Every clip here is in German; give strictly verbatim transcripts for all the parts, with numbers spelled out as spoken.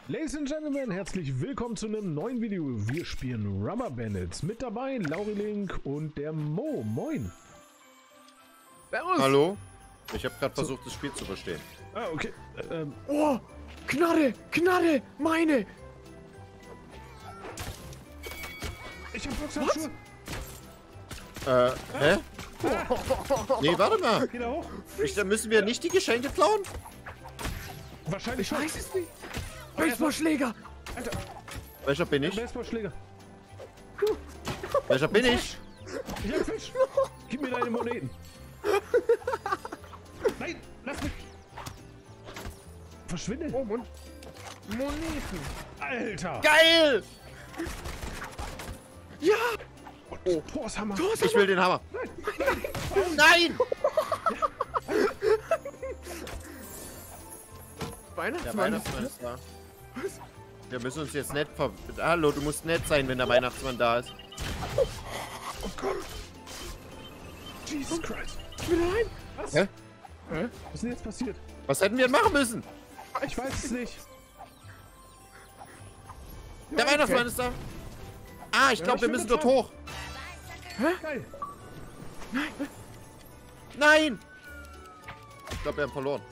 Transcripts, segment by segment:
Ladies and Gentlemen, herzlich willkommen zu einem neuen Video. Wir spielen Rubber Bandits. Mit dabei Lauri Link und der Mo. Moin. Servus. Hallo? Ich habe gerade versucht, das Spiel zu verstehen. Ah, okay. Ähm. Oh, Knarre, Knarre, meine. Ich hab Boxhandschuhe. Äh, hä? Nee, warte mal. Geht er hoch? Ich, dann müssen wir nicht die Geschenke klauen? Wahrscheinlich Ich schon. weiß es nicht. Baseballschläger. Alter, Welcher bin ich? Baseballschläger. Welcher bin ich? Ich hab Fisch. Gib mir deine Moneten. Nein, lass mich. Verschwinde. Oh, Mon Moneten. Alter. Geil! Ja. Oh, Torshammer. Ich will den Hammer. Nein! Der Weihnachtsmann ist da. Was? Wir müssen uns jetzt nett ver... Hallo, du musst nett sein, wenn der Weihnachtsmann da ist. Oh Gott. Jesus Christ. Ich will rein. Was? Hä? Hä? Was ist denn jetzt passiert? Was hätten wir machen müssen? Ich weiß es nicht. Der Ja, Weihnachtsmann okay. ist da. Ah, ich Ja, glaube, ich wir bin müssen dort dran. hoch. Geil. Nein! Ich glaube, wir haben verloren.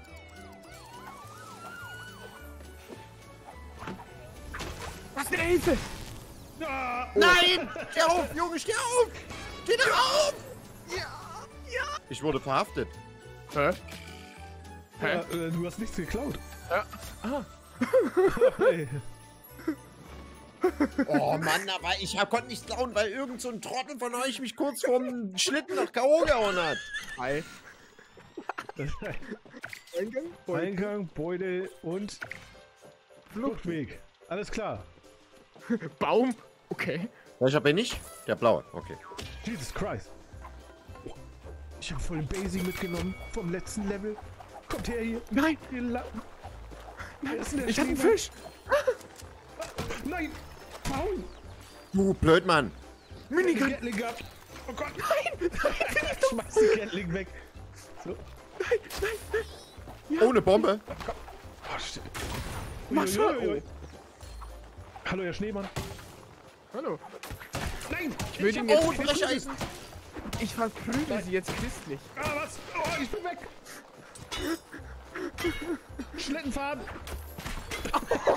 Was ist eine Hilfe? Ah, Nein! Steh auf, Junge, steh auf! Steh doch auf! Ja. Ja. Ich wurde verhaftet. Hä? ja, äh, du hast nichts geklaut. Ja. Ah. Hey. Oh Mann, aber ich hab, konnte nicht klauen, weil irgend so ein Trottel von euch mich kurz vorm Schlitten nach K O gehauen hat. Hi. Eingang? Eingang, Beute und Fluchtweg. Alles klar. Baum. Okay. Welcher bin ich? Der blaue, okay. Jesus Christ. Ich habe voll den Basic mitgenommen vom letzten Level. Kommt her hier. Nein. Ihr Lappen. Wer ist denn der Ich hab einen Schneemann? Fisch. Nein. Paul. Du Blödmann. Minigun. Gatling Gun. Oh Gott. Nein. Nein. Schmeiß die Gatling weg. So. Nein. Nein. Nein. Ohne Bombe. Oh, shit. Mach Uiuiui. Hallo, Herr Schneemann. Hallo. Nein. Ich will ihn Oh, jetzt ein Brecheisen. Ich verprügel sie jetzt christlich. Ah, was? Oh, ich bin weg. Schlitten fahren. Oh,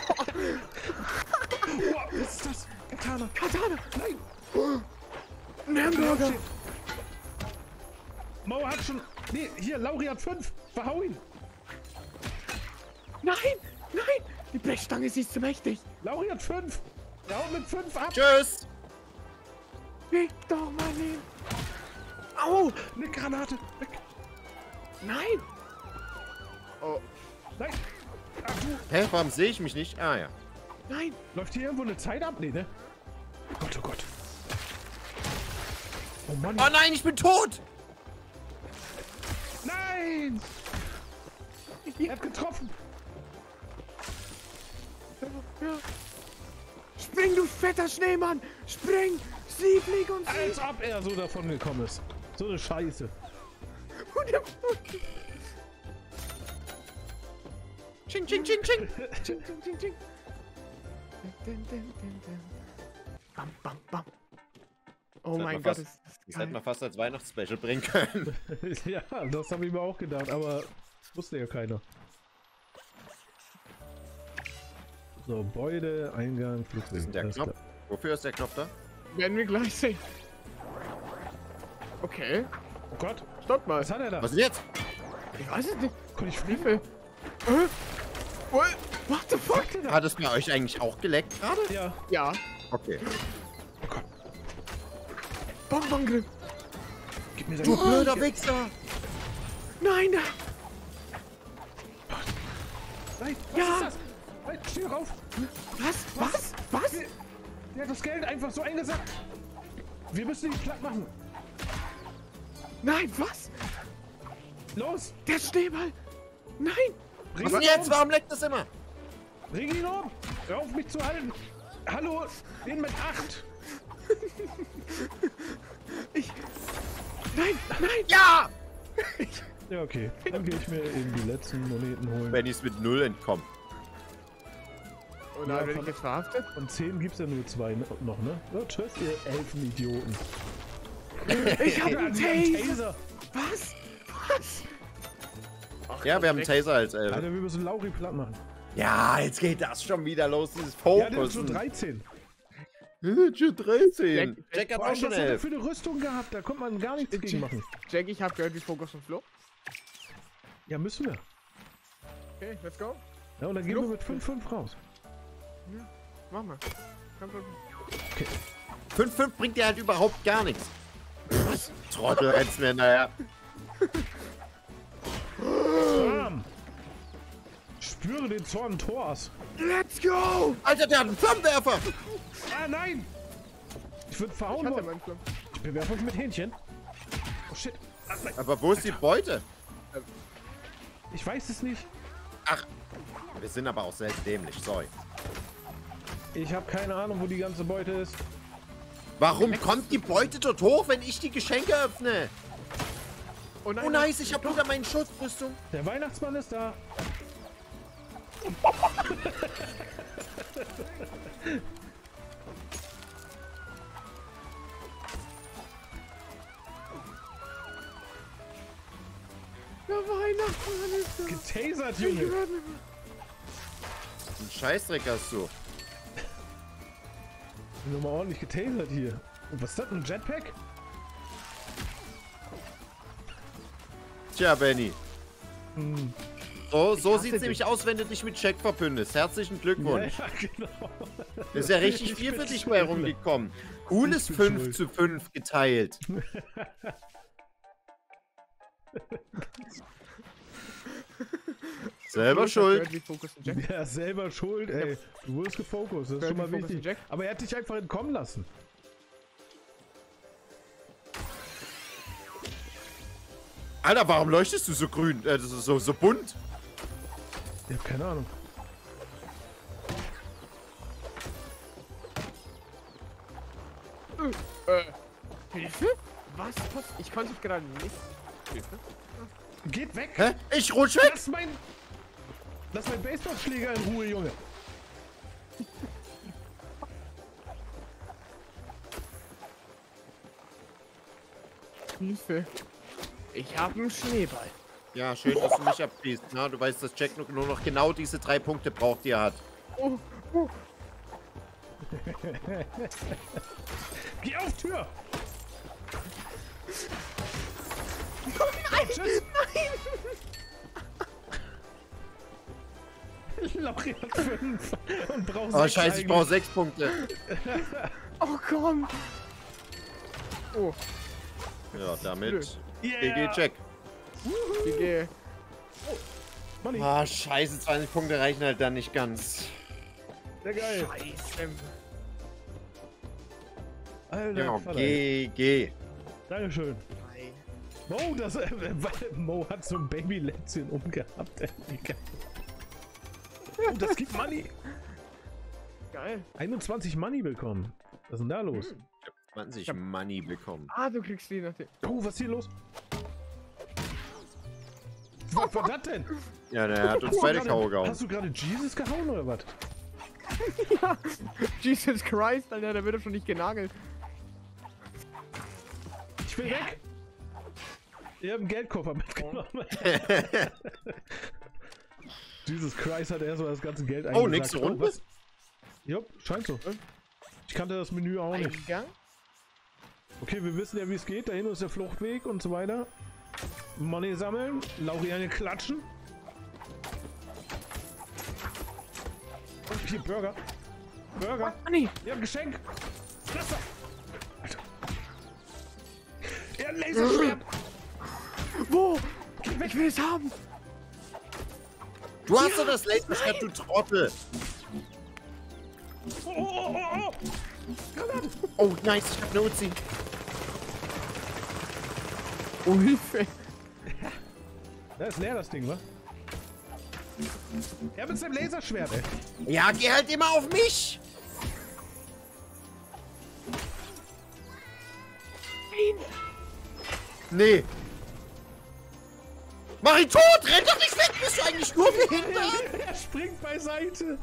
was ist das? Katana. Katana. Nein. Nürnberger. Mauer hat schon... Nee, hier, Lauri hat fünf. Verhau ihn. Nein. Nein. Die Blechstange, sie ist zu mächtig. Lauri hat fünf. Ja, haut mit fünf ab. Tschüss. Weg doch mal hin. Au. Eine Granate. Weg. Nein. Oh. Nein. Ah, du. Hä, warum sehe ich mich nicht? Ah ja. Nein. Läuft hier irgendwo eine Zeit ab? Nee, ne? Gott, oh Gott. Oh Mann. Oh nein, ich bin tot. Nein. Er hat getroffen. Ja. Spring, du fetter Schneemann. Spring. Sieg, flieg und sieg. Als ob er so davon gekommen ist. So eine Scheiße. Ching, ching, ching, ching. Ching, ching, ching, ching. Dun, dun, dun, dun. Bam, bam, bam. Oh Das mein hätte man Gott, fast- ist das Das hätte geil. man fast als Weihnachtsspecial bringen können. Ja, das habe ich mir auch gedacht, aber wusste ja keiner. So, Beute, Eingang, Was ist denn Flugweg. der Alles Knopf? klar. Wofür ist der Knopf da? Werden wir gleich sehen. Okay. Oh Gott, Stopp mal. was hat er da? Was ist jetzt? Ich weiß es nicht. Konnte ich fliegen? Hilfe. Hä? What? What the fuck? Hat es bei euch eigentlich auch geleckt gerade? Ja. Ja. Okay. Oh Gott, Bonbongriff. gib mir Du seine... blöder Wichser! Nein. da. Nein, was Ja. ist das? Nein, steh drauf. Was? Was? Was? Der hat das Geld einfach so eingesackt. Wir müssen ihn platt machen. Nein, was? Los, Der Schneeball. Nein. bring Was ihn denn jetzt? um. Warum leckt das immer? Bring ihn um. Hör auf mich zu halten. Hallo, den mit acht. Ich. Nein, nein. Ja! Ja, okay. Dann gehe ich mir eben die letzten Moneten holen. Wenn ich es mit null entkomme. Und Ja, dann werde von- ich jetzt verhaftet? Von zehn gibt es ja nur zwei ne- noch, ne? So, tschüss, ihr Elfenidioten. Ich hab Ja, einen die haben Taser! Was? Was? Ach, Ja, wir haben einen Dreck. Taser als Elf. Alter, wir müssen Lauri platt machen. Ja, jetzt geht das schon wieder los, dieses Ja, der ist Fokus. schon dreizehn. Schon dreizehn. Jack- Jack hat Boah, auch was schon hat er elf. für eine Rüstung gehabt? Da konnte man gar nichts Jack- gegen machen. Jack, ich hab gehört, wie Fokus und Flo. Ja, müssen wir. Okay, let's go. Ja, und dann gehen wir Luft- mit fünf fünf raus. Mach mal. Komm, komm. fünf fünf bringt dir halt überhaupt gar nichts. Was? Trottel rennst mir hinterher. Bam! Spüre den Zorn Thors. Let's go! Alter, der hat einen Flammenwerfer. Ah, nein! Ich würde Ich verhauen hatte worden. meinen Flamm. Ich bewerfe euch mit Hähnchen. Oh shit. Aber wo ist die Beute? Ich weiß es nicht. Ach, wir sind aber auch selten dämlich, sorry. Ich habe keine Ahnung, wo die ganze Beute ist. Warum kommt die Beute dort hoch, wenn ich die Geschenke öffne? Oh nein, Oh nice, ich habe wieder meine Schutzrüstung. Der Weihnachtsmann ist da. der Weihnachtsmann ist da. Getasert, Ich Junge. werde- Ein Scheißdreck hast du. Nochmal ordentlich getasert hier. Und was ist das? Ein Jetpack? Tja, Benny. Hm. So, so hasse sieht's dich. nämlich aus, wenn du dich mit Jack verbündest. Herzlichen Glückwunsch. Ja, genau. Ist ja richtig Ich viel bin für dich schuld. bei rumgekommen. Cooles Ich bin fünf schuld. zu fünf geteilt. Selber Flo, ich hab schuld. gehört, wie Fokus und Jack. Ja, selber schuld, ey. Du wurdest gefokust, das ist Hört schon mal die Fokus wichtig. Jack? Aber er hat dich einfach entkommen lassen. Alter, warum leuchtest du so grün? Äh, so, so, so bunt? Ich hab keine Ahnung. Äh, Hilfe? Was? Was? Ich konnte dich gerade nicht. Hilfe? Geht weg! Hä? Ich rutsch weg? Lass mein... Lass meinen Baseballschläger in Ruhe, Junge. Hilfe. Ich habe einen Schneeball. Ja, schön, dass du mich abschließt. Na, du weißt, dass Jack nur nur noch genau diese drei Punkte braucht, die er hat. Oh, oh. Geh auf Tür! Nein! Tschüss! Nein! Lauri hat fünf und braucht Oh, sechs scheiße, ich eigentlich. brauche sechs Punkte. Oh, komm. Oh, Ja, damit Yeah. G G Jack. G G. Money, Ah, scheiße, zwanzig Punkte reichen halt dann nicht ganz. sehr geil. Scheiße. Alter, Ja, Vater. G G. Dankeschön. Mo, das, äh, weil Mo hat so ein Babylätzchen umgehabt. Ey. Wie geil. Oh, das gibt Money. Geil. einundzwanzig Money bekommen. Was ist denn da los? zwanzig Money bekommen. Ah, du kriegst die nach dem. Oh, was ist hier los? Was war das denn? Ja, der hat uns Hast du beide gerade- K O gehauen. Hast du gerade Jesus gehauen oder was? Ja. Jesus Christ, Alter, der wird doch schon nicht genagelt. Ich will weg. Ich hab einen Geldkoffer mitgenommen. Jesus Christ, hat er so das ganze Geld eingesackt. Oh, nächste Runde? was? Jupp, scheint so. Ich kannte das Menü auch nicht. Eingang? Okay, wir wissen ja, wie es geht. Da hinten ist der Fluchtweg und so weiter. Money sammeln. Lauri eine klatschen. Und hier Burger. Burger. Money. Ja, ein Geschenk. Lass doch. Alter. Ja, ein Laserschwert. Wo? Ich will es haben. Du hast doch das Laserschwert, du Trottel. Oh, oh, oh, oh. Oh, nice, ich hab eine Uzi. Oh, Hilfe. Da ist leer das Ding, wa? Ja, mit seinem Laserschwert, ey. Ja, geh halt immer auf mich. Nein. Nee. Mach ihn tot! Renn doch nicht weg! Bist du eigentlich nur behindert? Er springt beiseite.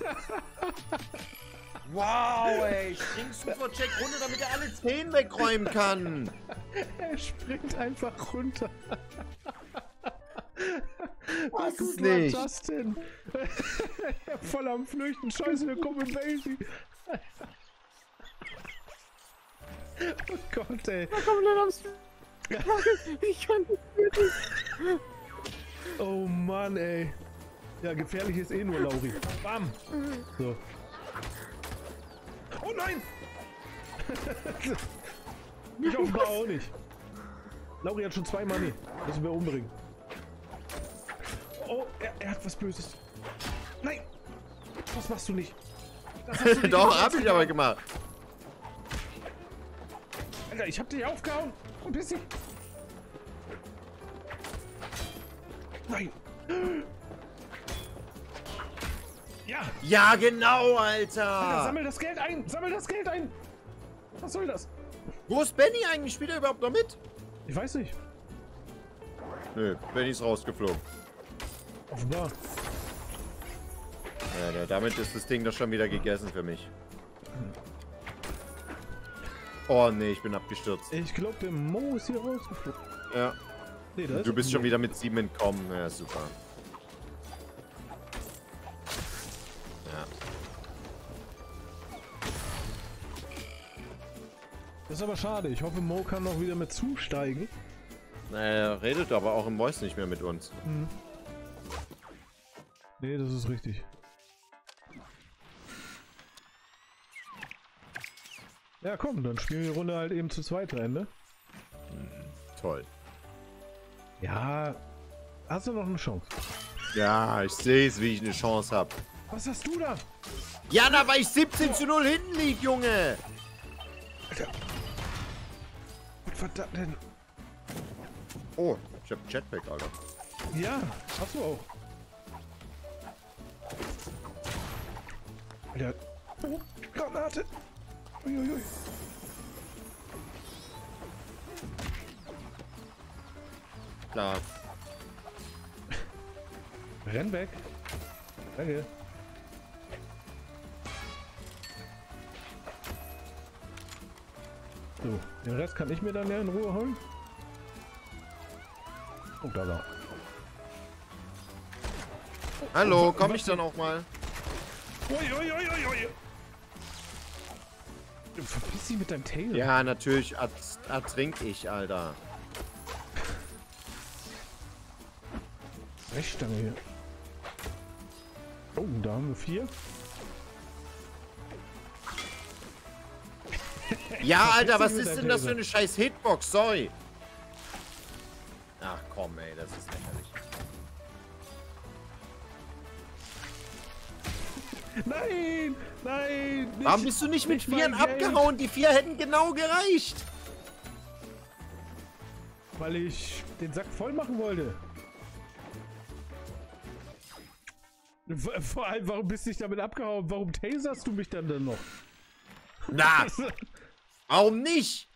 Wow, ey. Spring Super-Check runter, damit er alle Zehen wegräumen kann. Er springt einfach runter. Was Wie gut ist nicht? war das denn? Voll am Flüchten. Scheiße, wir kommen in Baby. Oh Gott, ey. Komplett am Struggle. Ich kann nicht mehr. Oh Mann, ey. Ja, gefährlich ist eh nur Lauri. Bam. So. Oh nein! Ich offenbar auch nicht. Lauri hat schon zwei Money. Müssen wir umbringen. Oh, er, er hat was Böses. Nein! Das machst du nicht. Das hast du nicht Doch, gemacht. hab ich aber gemacht. Alter, ich hab dich aufgehauen. Und bist dich. Nein. Ja. Ja, genau, Alter, Alter. sammel das Geld ein. Sammel das Geld ein. Was soll das? Wo ist Benny eigentlich? Spielt er überhaupt noch mit? Ich weiß nicht. Nö, Benny ist rausgeflogen. Offenbar. Ja, damit ist das Ding doch schon wieder gegessen für mich. Oh nee, ich bin abgestürzt. Ich glaube, der Mo ist hier rausgeflogen. Ja. Nee, da ist Du bist er. schon wieder mit sieben entkommen. Ja, super. Ja. Das ist aber schade. Ich hoffe, Mo kann noch wieder mit zusteigen. Naja, er redet aber auch im Voice nicht mehr mit uns. Mhm. Nee, das ist richtig. Ja, komm, dann spielen wir die Runde halt eben zu zweit rein, ne? Toll. Ja, hast du noch eine Chance? Ja, ich sehe es, wie ich eine Chance habe. Was hast du da? Ja, da weil ich siebzehn zu null hinten lieg, Junge. Alter. Was war das denn? Oh, ich hab Jetpack, Alter. Ja, hast du auch. Alter. Oh, Granate. Uiuiui. Klar. Renn weg. Danke. So, den Rest kann ich mir dann ja in Ruhe holen. Oh, da war. Hallo, komm ich dann auch mal? Uiuiuiui. Du verpiss dich mit deinem Tail. Ja, natürlich ertrink ich, Alter. Brechstange hier. Oh, da haben wir vier. Ja, Alter, was mit ist deinem denn das für Taser. eine scheiß Hitbox? Sorry. Ach komm, ey, das ist lächerlich. Nein! Nein! Nicht, Warum bist du nicht mit nicht mein Vieren Geld. abgehauen? Die vier hätten genau gereicht. Weil ich den Sack voll machen wollte. V- Vor allem, warum bist du nicht damit abgehauen? Warum taserst du mich dann denn noch? Na, warum nicht?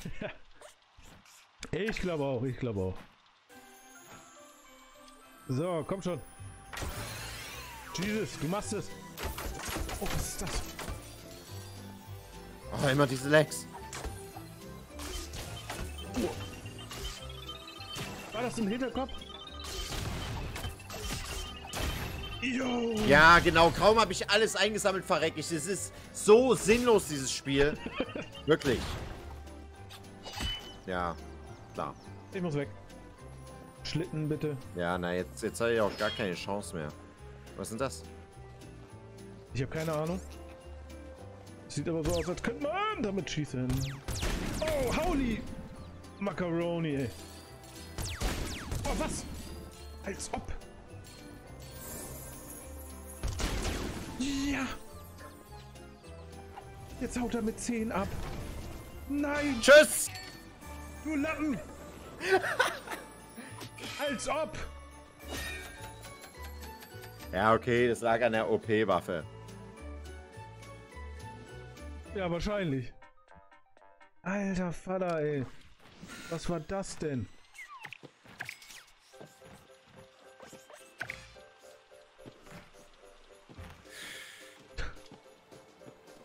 Ich glaube auch, ich glaube auch. So, komm schon. Jesus, du machst es. Oh, was ist das? Oh, immer diese Lags. War das im Hinterkopf? Jo! Ja, genau. Kaum habe ich alles eingesammelt, verreck ich. Es ist so sinnlos, dieses Spiel. Wirklich. Ja, klar. Ich muss weg. Schlitten bitte. Ja, na, jetzt, jetzt habe ich auch gar keine Chance mehr. Was ist denn das? Ich habe keine Ahnung. Sieht aber so aus, als könnte man damit schießen. Oh, holy Macaroni, ey. Oh, was? Als ob. Ja. Jetzt haut er mit zehn ab. Nein, Tschüss! du Lappen. Als ob. Ja, okay, das lag an der O P-Waffe. Ja, wahrscheinlich. Alter Vater, ey. Was war das denn?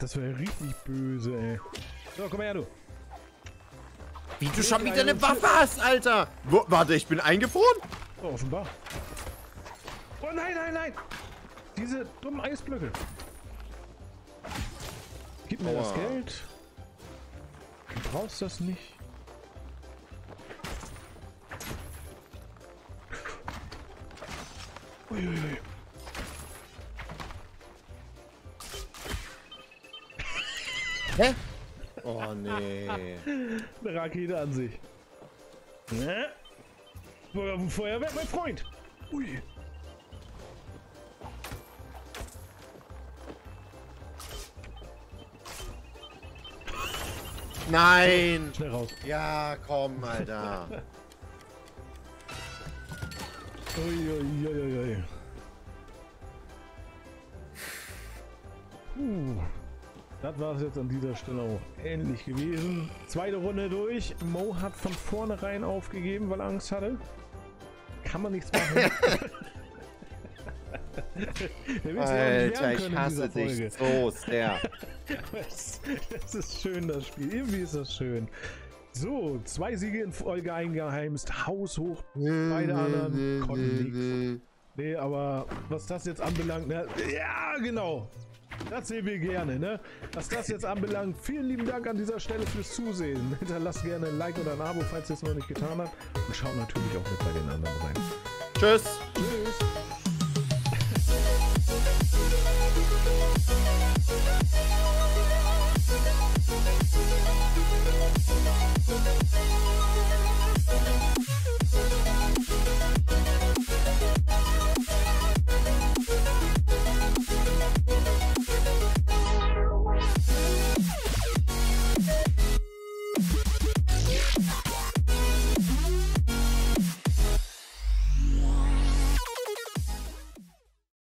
das wäre richtig böse, ey. So, komm her, du. Wie du schon wieder eine Waffe hast, Alter. Wo, warte, ich bin eingefroren? Oh, offenbar. Oh nein, nein, nein. Diese dummen Eisblöcke. Gib mir das Aua. Geld. Du brauchst das nicht. Uiuiui. Hä? Oh, nee. Eine Rakete an sich. Ne? Feuer- Feuerwerk, mein Freund. Ui. Nein. Schnell raus. Ja, komm, Alter. Uiuiuiui. Puh. Das war es jetzt an dieser Stelle auch ähnlich gewesen. Zweite Runde durch. Mo hat von vornherein aufgegeben, weil er Angst hatte. Kann man nichts machen. Der will sich auch nicht wehren Alter, ich können in hasse dieser Folge. dich so sehr. Das, das ist schön, das Spiel. Irgendwie ist das schön. So, zwei Siege in Folge eingeheimst. Haushoch. Beide anderen konnten nichts. Nee, aber was das jetzt anbelangt, ne? Ja, genau. Das sehen wir gerne, ne? Was das jetzt anbelangt, vielen lieben Dank an dieser Stelle fürs Zusehen. Hinterlasst gerne ein Like oder ein Abo, falls ihr es noch nicht getan habt. Und schaut natürlich auch mit bei den anderen rein. Tschüss. Tschüss.